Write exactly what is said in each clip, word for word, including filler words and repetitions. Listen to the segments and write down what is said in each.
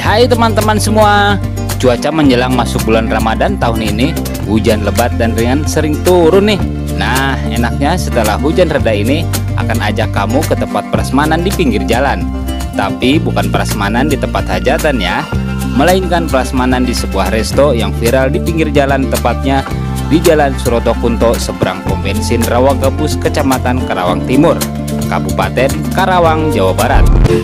Hai teman-teman semua, cuaca menjelang masuk bulan Ramadan tahun ini hujan lebat dan ringan sering turun nih. Nah, enaknya setelah hujan reda ini akan ajak kamu ke tempat prasmanan di pinggir jalan. Tapi bukan prasmanan di tempat hajatan ya, melainkan prasmanan di sebuah resto yang viral di pinggir jalan, tepatnya di Jalan Suroto Kunto seberang pom bensin Rawagabus, Kecamatan Karawang Timur, Kabupaten Karawang, Jawa Barat.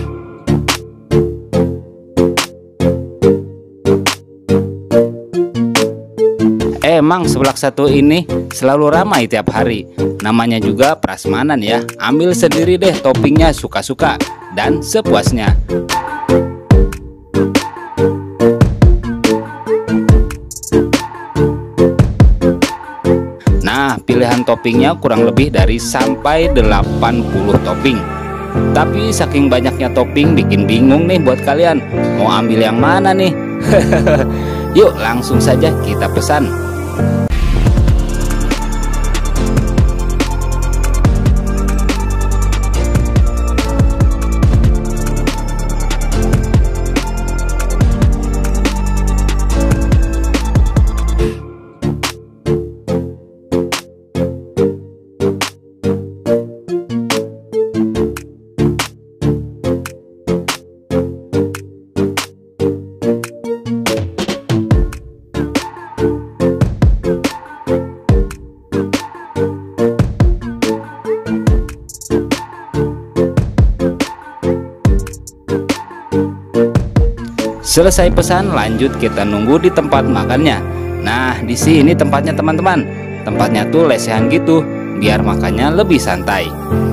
Emang seblak satu ini selalu ramai tiap hari. Namanya juga prasmanan ya. Ambil sendiri deh toppingnya, suka-suka dan sepuasnya. Nah, pilihan toppingnya kurang lebih dari sampai delapan puluh topping. Tapi saking banyaknya topping bikin bingung nih buat kalian mau ambil yang mana nih. Yuk langsung saja kita pesan. Selesai pesan, lanjut kita nunggu di tempat makannya. Nah, di sini tempatnya teman-teman. Tempatnya tuh lesehan gitu, biar makannya lebih santai.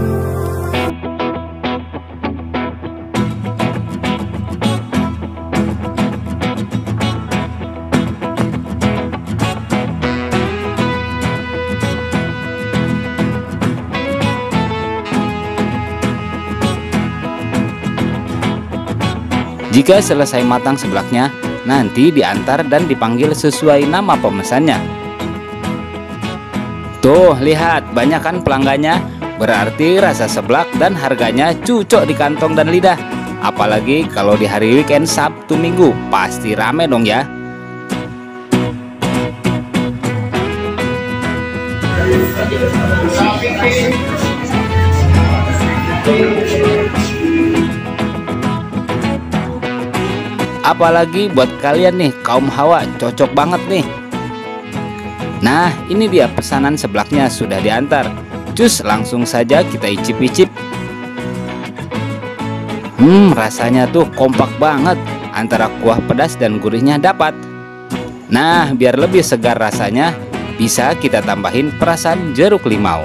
Jika selesai matang seblaknya, nanti diantar dan dipanggil sesuai nama pemesannya. Tuh, lihat, banyak kan pelanggannya? Berarti rasa seblak dan harganya cocok di kantong dan lidah. Apalagi kalau di hari weekend Sabtu Minggu, pasti rame dong ya. Apalagi buat kalian nih kaum hawa, cocok banget nih. Nah, ini dia pesanan seblaknya sudah diantar. Cus, langsung saja kita icip-icip. Hmm, rasanya tuh kompak banget, antara kuah pedas dan gurihnya dapat. Nah, biar lebih segar rasanya, bisa kita tambahin perasan jeruk limau.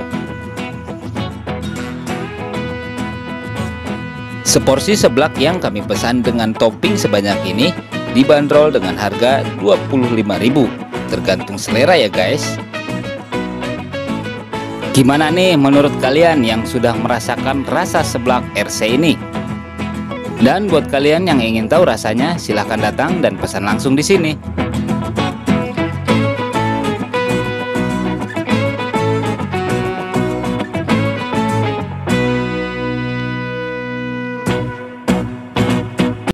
Seporsi seblak yang kami pesan dengan topping sebanyak ini dibanderol dengan harga dua puluh lima ribu rupiah, tergantung selera ya guys. Gimana nih menurut kalian yang sudah merasakan rasa seblak R C ini? Dan buat kalian yang ingin tahu rasanya, silahkan datang dan pesan langsung di sini.